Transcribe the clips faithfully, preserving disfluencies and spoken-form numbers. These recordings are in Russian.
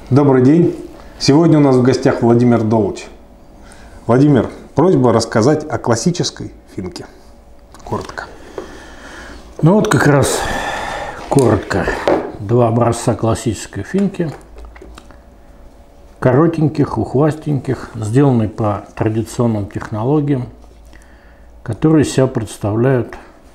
Добрый день! Сегодня у нас в гостях Владимир Долуч. Владимир, просьба рассказать о классической финке. Коротко. Ну вот как раз коротко. Два образца классической финки. Коротеньких, ухвастеньких, сделанные по традиционным технологиям, которые себя представляют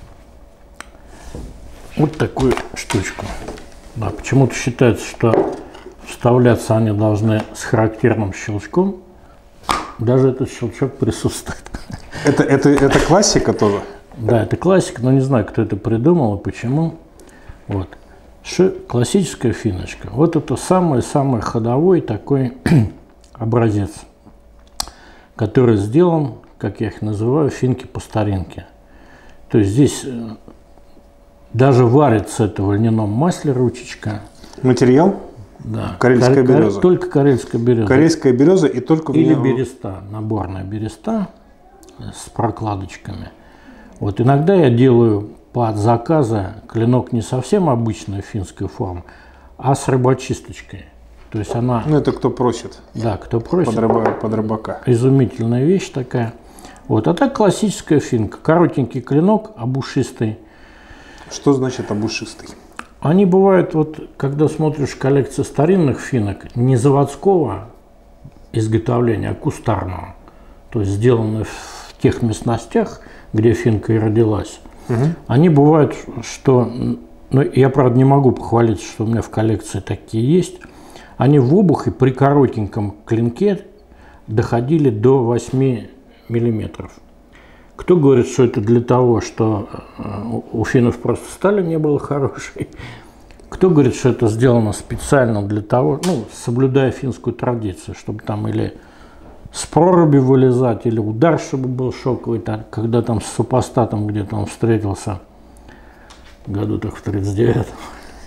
вот такую штучку. Да, почему-то считается, что вставляться они должны с характерным щелчком. Даже этот щелчок присутствует. Это, это, это классика тоже? Да, это классика, но не знаю, кто это придумал и почему. Вот. Ш, классическая финочка. Вот это самый-самый ходовой такой образец, который сделан, как я их называю, финки по старинке. То есть здесь даже варится это в льняном масле ручечка. Материал? Да. Карельская Кор береза. Только карельская береза. Карельская береза и только... Или меня... береста, наборная береста с прокладочками. Вот иногда я делаю под заказа клинок не совсем обычную финскую форму, а с рыбочисточкой. То есть она... Ну это кто просит. Да, кто просит. Под, рыба, под рыбака. Изумительная вещь такая. Вот. А так классическая финка. Коротенький клинок, обушистый. Что значит обушистый? Они бывают, вот, когда смотришь коллекцию старинных финок, не заводского изготовления, а кустарного. То есть сделаны в тех местностях, где финка и родилась. Угу. Они бывают, что... Ну, я, правда, не могу похвалиться, что у меня в коллекции такие есть. Они в обухе при коротеньком клинке доходили до восьми миллиметров. Кто говорит, что это для того, что у финнов просто стали не было хорошей. Кто говорит, что это сделано специально для того, ну, соблюдая финскую традицию, чтобы там или с проруби вылезать, или удар, чтобы был шоковый, так, когда там с супостатом где-то он встретился, году так в тридцать девятом.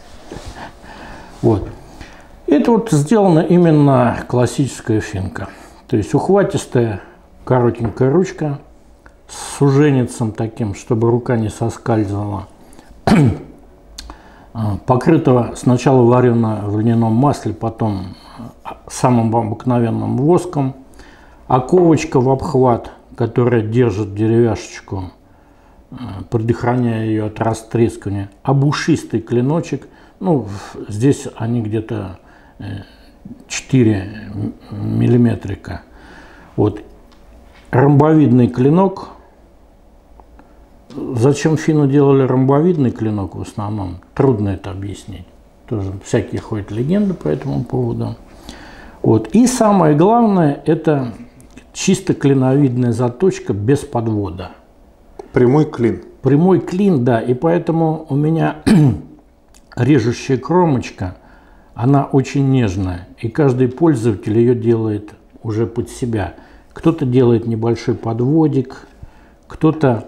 Вот. Это вот сделана именно классическая финка. То есть ухватистая коротенькая ручка с суженицем таким, чтобы рука не соскальзывала. Покрытого сначала варено в льняном масле, потом самым обыкновенным воском. Оковочка в обхват, которая держит деревяшечку, предохраняя ее от растрескивания. Обушистый клиночек. Ну, здесь они где-то четыре миллиметрика. Вот. Ромбовидный клинок. Зачем финны делали ромбовидный клинок в основном? Трудно это объяснить. Тоже всякие ходят легенды по этому поводу. Вот. И самое главное, это чисто клиновидная заточка без подвода. Прямой клин. Прямой клин, да. И поэтому у меня режущая кромочка, она очень нежная. И каждый пользователь ее делает уже под себя. Кто-то делает небольшой подводик, кто-то...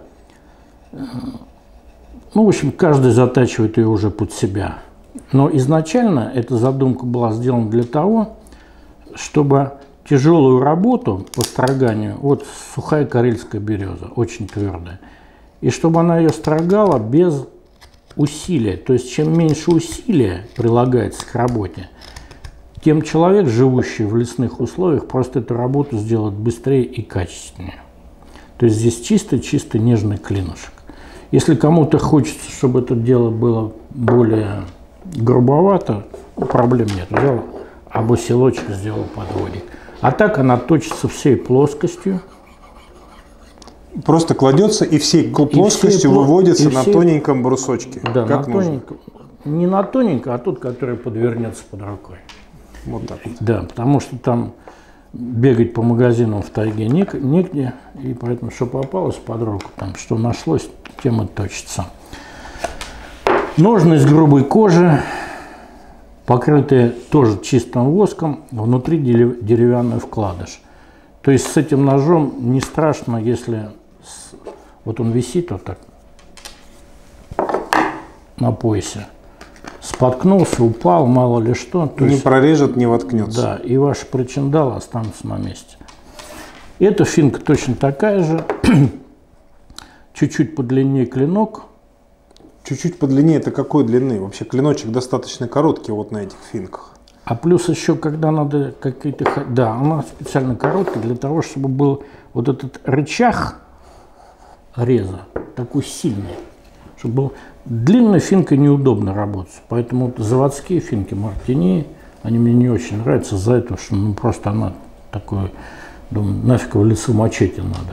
Ну, в общем, каждый затачивает ее уже под себя. Но изначально эта задумка была сделана для того, чтобы тяжелую работу по строганию, вот сухая карельская береза, очень твердая, и чтобы она ее строгала без усилия. То есть, чем меньше усилия прилагается к работе, тем человек, живущий в лесных условиях, просто эту работу сделает быстрее и качественнее. То есть здесь чисто-чисто нежный клинушек. Если кому-то хочется, чтобы это дело было более грубовато, ну, проблем нет. Взял об узелочек, сделал подводик. А так она точится всей плоскостью. Просто кладется и всей плоскостью и всей, выводится и на всей... тоненьком брусочке. Да, как на тоненьком. Не на тоненьком, а тот, который подвернется под рукой. Вот так вот. Да, потому что там бегать по магазинам в тайге негде, и поэтому, что попалось под руку, там, что нашлось, тем и точится. Ножны из грубой кожи, покрытые тоже чистым воском, внутри деревянный вкладыш. То есть с этим ножом не страшно, если с... вот он висит вот так на поясе. Споткнулся, упал, мало ли что. То не есть, прорежет, не воткнется. Да, и ваши причиндалы останутся на месте. Эта финка точно такая же. Чуть-чуть подлиннее клинок. Чуть-чуть подлиннее, это какой длины? Вообще клиночек достаточно короткий вот на этих финках. А плюс еще, когда надо какие-то... Да, она специально короткая для того, чтобы был вот этот рычаг реза такой сильный. Чтобы был... Длинной финкой неудобно работать. Поэтому вот заводские финки Мартини, они мне не очень нравятся из-за этого, что ну, просто она такой... Думаю, нафиг в лицо мачете надо.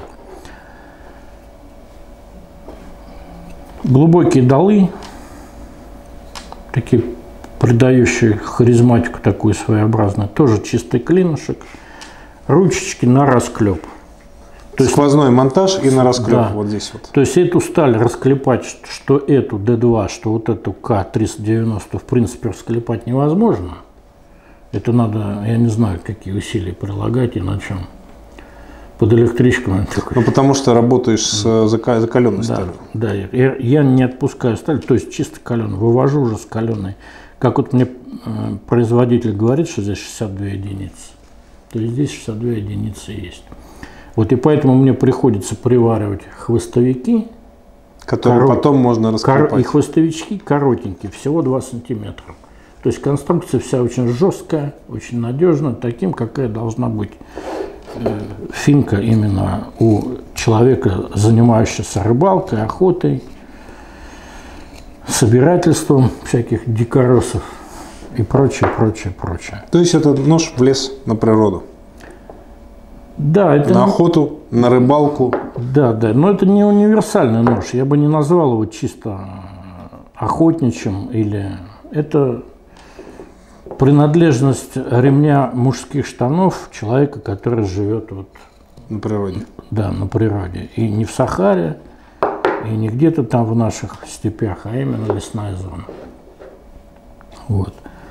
Глубокие долы, такие придающие харизматику такую своеобразную, тоже чистый клинышек, ручечки на расклеп. То есть, сквозной монтаж и на расклеп, да. Вот здесь вот. То есть эту сталь расклепать, что эту дэ два, что вот эту ка триста девяносто в принципе расклепать невозможно. Это надо, я не знаю, какие усилия прилагать и на чем. Под электричком. Ну, потому что работаешь с закаленной сталью. Да, я, я не отпускаю сталь, то есть чисто каленую, вывожу уже с каленой. Как вот мне э, производитель говорит, что здесь шестьдесят две единицы, то есть здесь шестьдесят две единицы есть. Вот и поэтому мне приходится приваривать хвостовики, которые корот... потом можно раскрепать. Кор... И хвостовички коротенькие, всего два сантиметра. То есть конструкция вся очень жесткая, очень надежная, таким, какая должна быть финка именно у человека, занимающегося рыбалкой, охотой, собирательством всяких дикоросов и прочее, прочее, прочее. То есть это нож в лес на природу? Да, это на охоту, на рыбалку? Да, да, но это не универсальный нож. Я бы не назвал его чисто охотничьим или это принадлежность ремня мужских штанов человека, который живет вот на природе. Да, на природе. И не в Сахаре, и не где-то там в наших степях, а именно лесная зона. Вот.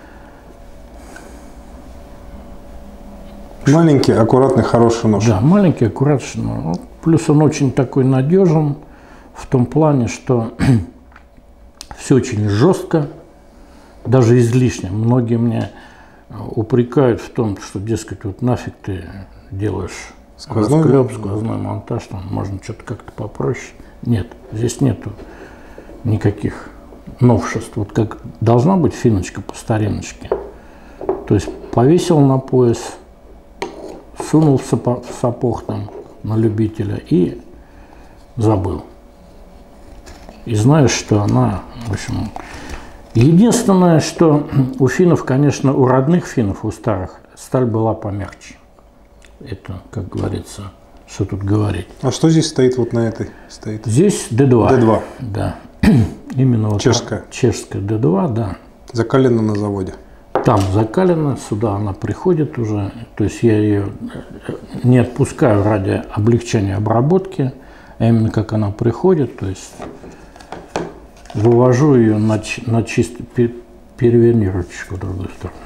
Маленький, аккуратный, хороший нож. Да, маленький, аккуратный нож. Плюс он очень такой надежен в том плане, что все очень жестко. Даже излишне. Многие меня упрекают в том, что, дескать, вот нафиг ты делаешь сквозной, расклеп, сквозной монтаж, там можно что-то как-то попроще. Нет, здесь нету никаких новшеств. Вот как должна быть финочка по стариночке. То есть повесил на пояс, сунул в сапог, в сапог там на любителя и забыл. И знаешь, что она, в общем... Единственное, что у финнов, конечно, у родных финнов, у старых, сталь была помягче. Это, как говорится, что тут говорить. А что здесь стоит вот на этой? Стоит? Здесь дэ два. дэ два. Да. Именно вот чешская. Чешская дэ два, да. Закалена на заводе. Там закалена, сюда она приходит уже. То есть я ее не отпускаю ради облегчения обработки, а именно как она приходит, то есть... Вывожу ее на, на чисто, переверни ручечку в другую сторону.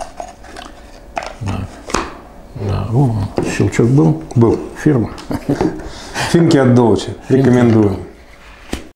Да. Да. О, щелчок был? Был. Фирма. Финки от Долучи. Рекомендую.